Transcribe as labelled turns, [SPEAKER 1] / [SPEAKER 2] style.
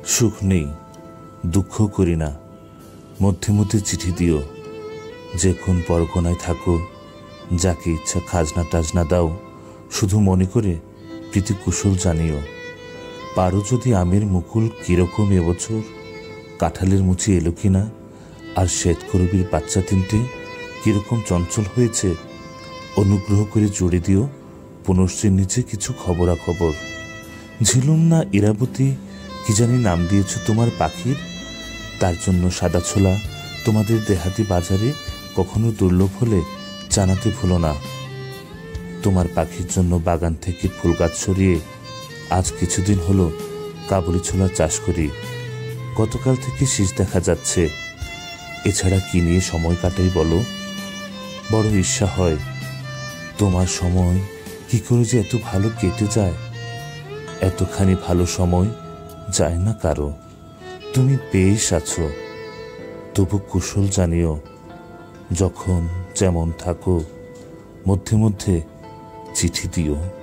[SPEAKER 1] সুখ নেই, দুঃখ করি না, মধ্যে মধ্যে চিঠি দিও। যখন পরগনায় থাকো, যাকে ইচ্ছা খাজনা টাজনা দাও, শুধু মনে করে প্রীতি কুশল জানিও। পারো যদি আমের মুকুল কিরকম এবছর, কাঁঠালের মুচি এলো কিনা, আর শ্বেতকরবীর বাচ্চা তিনটে কিরকম চঞ্চল হয়েছে, অনুগ্রহ করে জুড়ে দিও পুনশ্চের নিচে কিছু খবরাখবর। ঝিলুম না ইরাবতী কি জানি নাম দিয়েছ তোমার পাখির, তার জন্য সাদা ছোলা তোমাদের দেহাতি বাজারে কখনো দুর্লভ হলে জানাতে ভুলো না। তোমার পাখির জন্য বাগান থেকে ফুল গাছ সরিয়ে আজ কিছুদিন হলো কাবুলি ছোলার চাষ করি। গতকাল থেকে শীষ দেখা যাচ্ছে। এছাড়া কি নিয়ে সময় কাটাই বলো? বড় ঈর্ষা হয়, তোমার সময় কি করে যে এত ভালো কেটে যায়। এতখানি ভালো সময় যায় না কারো। তুমি বেশ আছো, তবু কুশল জানিও। যখন যেমন থাকো, মধ্যে মধ্যে চিঠি দিও।